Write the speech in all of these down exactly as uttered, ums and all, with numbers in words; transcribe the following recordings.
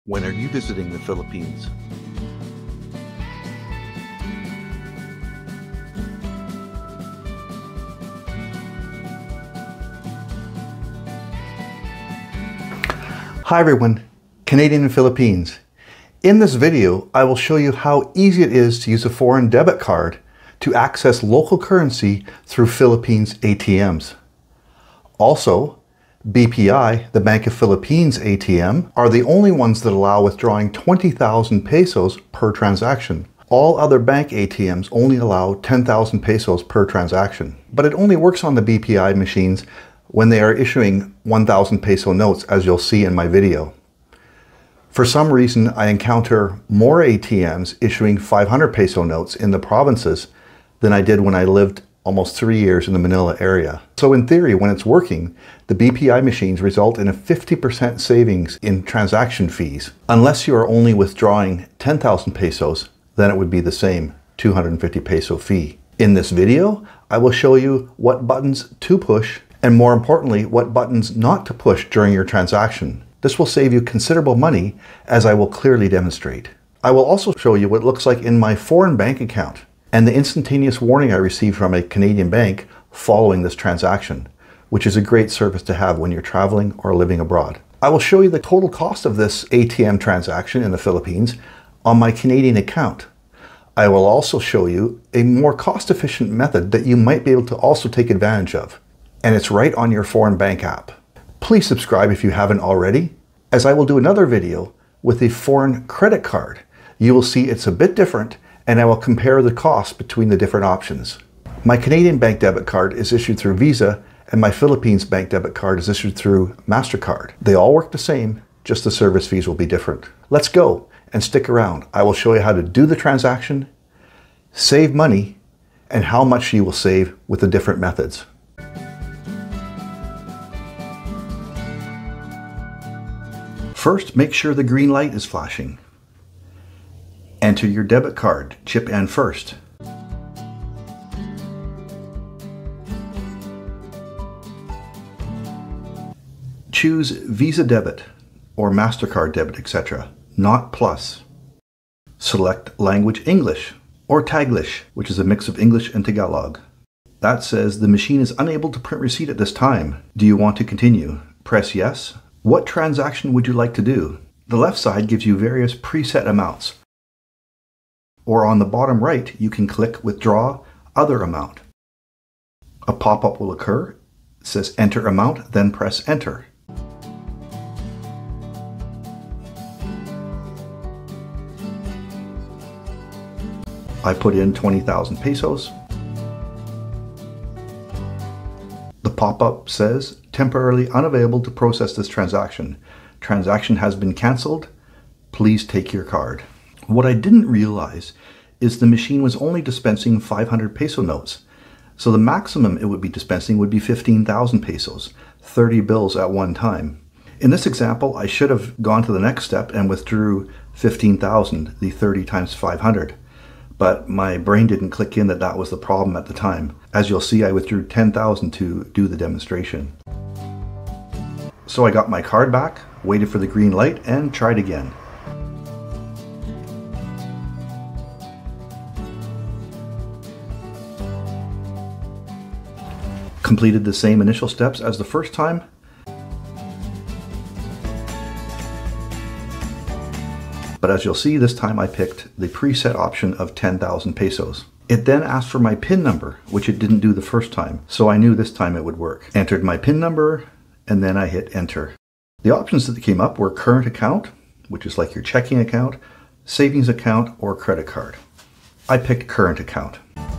When are you visiting the Philippines? Hi everyone, Canadian and Philippines. In this video, I will show you how easy it is to use a foreign debit card to access local currency through Philippines A T Ms. Also, B P I, the Bank of Philippines A T M, are the only ones that allow withdrawing twenty thousand pesos per transaction. All other bank A T Ms only allow ten thousand pesos per transaction, but it only works on the B P I machines when they are issuing one thousand peso notes, as you'll see in my video. For some reason, I encounter more A T Ms issuing five hundred peso notes in the provinces than I did when I lived almost three years in the Manila area. So in theory, when it's working, the B P I machines result in a fifty percent savings in transaction fees. Unless you are only withdrawing ten thousand pesos, then it would be the same two hundred fifty peso fee. In this video, I will show you what buttons to push and, more importantly, what buttons not to push during your transaction. This will save you considerable money, as I will clearly demonstrate. I will also show you what it looks like in my foreign bank account and the instantaneous warning I received from a Canadian bank following this transaction, which is a great service to have when you're traveling or living abroad. I will show you the total cost of this A T M transaction in the Philippines on my Canadian account. I will also show you a more cost-efficient method that you might be able to also take advantage of, and it's right on your foreign bank app. Please subscribe if you haven't already, as I will do another video with a foreign credit card. You will see it's a bit different, and I will compare the cost between the different options. My Canadian bank debit card is issued through Visa, and my Philippines bank debit card is issued through MasterCard. They all work the same, just the service fees will be different. Let's go and stick around. I will show you how to do the transaction, save money, and how much you will save with the different methods. First, make sure the green light is flashing. Enter your debit card, chip N first. Choose Visa Debit or MasterCard Debit, et cetera, not Plus. Select Language English or Taglish, which is a mix of English and Tagalog. That says the machine is unable to print receipt at this time. Do you want to continue? Press Yes. What transaction would you like to do? The left side gives you various preset amounts. Or on the bottom right, you can click Withdraw Other Amount. A pop-up will occur. It says Enter Amount, then press Enter. I put in twenty thousand pesos. The pop-up says, temporarily unavailable to process this transaction. Transaction has been cancelled. Please take your card. What I didn't realize is the machine was only dispensing five hundred peso notes. So the maximum it would be dispensing would be fifteen thousand pesos, thirty bills at one time. In this example, I should have gone to the next step and withdrew fifteen thousand, the thirty times five hundred. But my brain didn't click in that that was the problem at the time. As you'll see, I withdrew ten thousand to do the demonstration. So I got my card back, waited for the green light, and tried again. Completed the same initial steps as the first time. But as you'll see, this time I picked the preset option of ten thousand pesos. It then asked for my PIN number, which it didn't do the first time, so I knew this time it would work. Entered my PIN number, and then I hit Enter. The options that came up were current account, which is like your checking account, savings account, or credit card. I picked current account.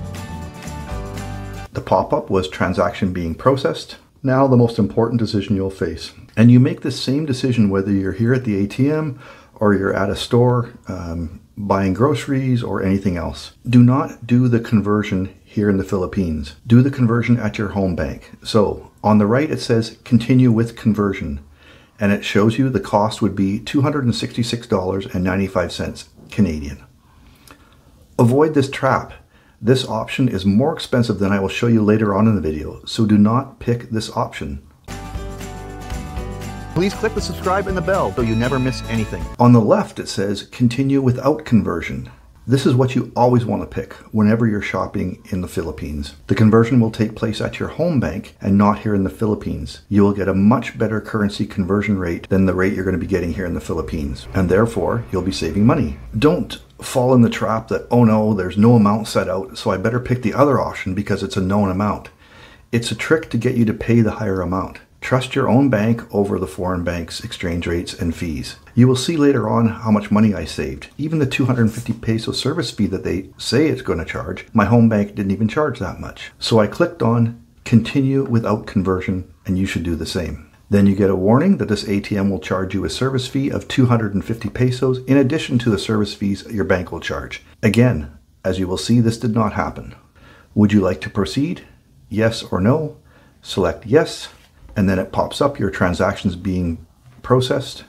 The pop-up was transaction being processed. Now the most important decision you'll face. And you make this same decision whether you're here at the A T M or you're at a store um, buying groceries or anything else. Do not do the conversion here in the Philippines. Do the conversion at your home bank. So on the right it says continue with conversion, and it shows you the cost would be two hundred sixty-six dollars and ninety-five cents Canadian. Avoid this trap. This option is more expensive than I will show you later on in the video, so do not pick this option. Please click the subscribe and the bell so you never miss anything. On the left it says continue without conversion. This is what you always want to pick whenever you're shopping in the Philippines. The conversion will take place at your home bank and not here in the Philippines. You will get a much better currency conversion rate than the rate you're going to be getting here in the Philippines, and therefore you'll be saving money. Don't fall in the trap that, oh no, there's no amount set out, so I better pick the other option because it's a known amount. It's a trick to get you to pay the higher amount. Trust your own bank over the foreign bank's exchange rates and fees. You will see later on how much money I saved. Even the two hundred fifty peso service fee that they say it's going to charge, my home bank didn't even charge that much. So I clicked on continue without conversion, and you should do the same. Then you get a warning that this A T M will charge you a service fee of two hundred fifty pesos in addition to the service fees your bank will charge. Again, as you will see, this did not happen. Would you like to proceed? Yes or no? Select yes. And then it pops up your transactions being processed.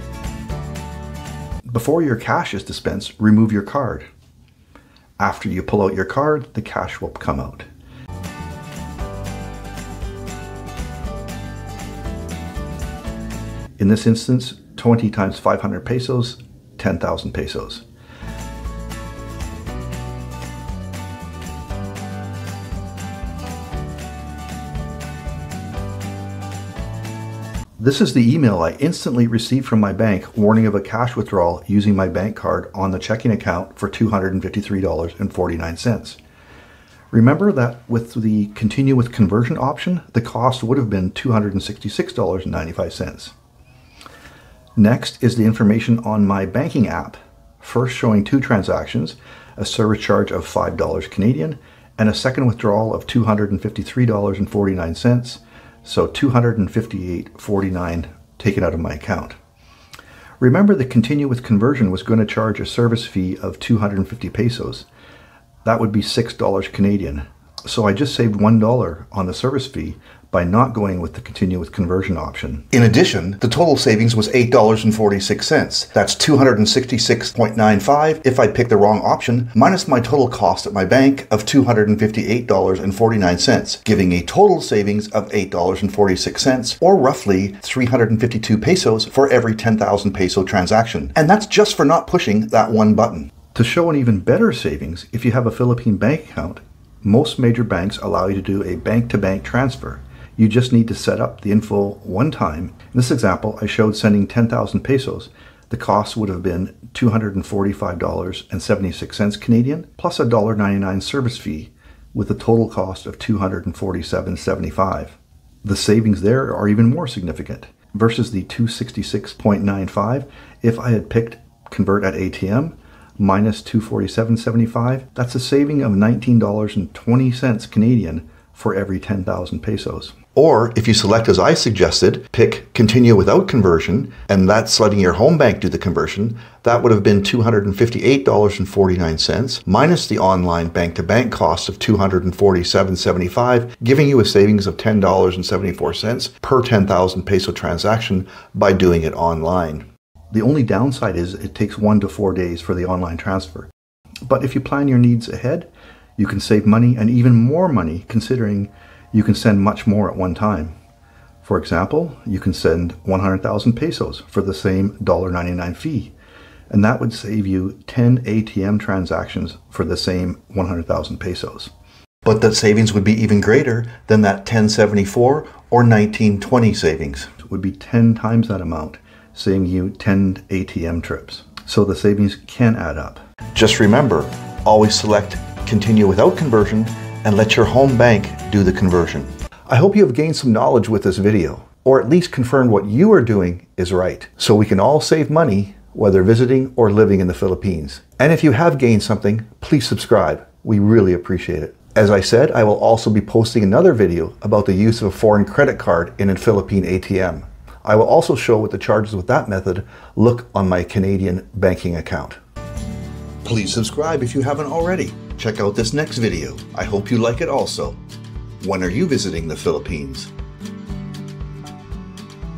Before your cash is dispensed, remove your card. After you pull out your card, the cash will come out. In this instance, twenty times five hundred pesos, ten thousand pesos. This is the email I instantly received from my bank warning of a cash withdrawal using my bank card on the checking account for two hundred fifty-three dollars and forty-nine cents. Remember that with the continue with conversion option, the cost would have been two hundred sixty-six dollars and ninety-five cents. Next is the information on my banking app, first showing two transactions, a service charge of five dollars Canadian and a second withdrawal of two hundred fifty-three dollars and forty-nine cents. So two hundred fifty-eight dollars and forty-nine cents taken out of my account. Remember, the continue with conversion was going to charge a service fee of two hundred fifty pesos. That would be six dollars Canadian. So I just saved one dollar on the service fee by not going with the continue with conversion option. In addition, the total savings was eight dollars and forty-six cents. That's two hundred sixty-six dollars and ninety-five cents if I picked the wrong option, minus my total cost at my bank of two hundred fifty-eight dollars and forty-nine cents, giving a total savings of eight dollars and forty-six cents, or roughly three hundred fifty-two pesos for every ten thousand peso transaction. And that's just for not pushing that one button. To show an even better savings, if you have a Philippine bank account, most major banks allow you to do a bank-to-bank transfer. You just need to set up the info one time. In this example, I showed sending ten thousand pesos. The cost would have been two hundred forty-five dollars and seventy-six cents Canadian, plus a one dollar ninety-nine service fee, with a total cost of two hundred forty-seven dollars and seventy-five cents. The savings there are even more significant, versus the two hundred sixty-six dollars and ninety-five cents if I had picked convert at A T M, minus two hundred forty-seven dollars and seventy-five cents. That's a saving of nineteen dollars and twenty cents Canadian for every ten thousand pesos. Or if you select as I suggested, pick continue without conversion, and that's letting your home bank do the conversion, that would have been two hundred fifty-eight dollars and forty-nine cents minus the online bank-to-bank cost of two hundred forty-seven dollars and seventy-five cents, giving you a savings of ten dollars and seventy-four cents per ten thousand peso transaction by doing it online. The only downside is it takes one to four days for the online transfer. But if you plan your needs ahead, you can save money, and even more money, considering you can send much more at one time. For example, you can send one hundred thousand pesos for the same one dollar ninety-nine fee, and that would save you ten A T M transactions for the same one hundred thousand pesos. But that savings would be even greater than that ten seventy-four or nineteen twenty savings. It would be ten times that amount, saving you ten A T M trips. So the savings can add up. Just remember, always select continue without conversion and let your home bank do the conversion. I hope you have gained some knowledge with this video, or at least confirmed what you are doing is right, so we can all save money whether visiting or living in the Philippines. And if you have gained something, please subscribe. We really appreciate it. As I said, I will also be posting another video about the use of a foreign credit card in a Philippine A T M. I will also show what the charges with that method look on my Canadian banking account. Please subscribe if you haven't already. Check out this next video. I hope you like it also. When are you visiting the Philippines?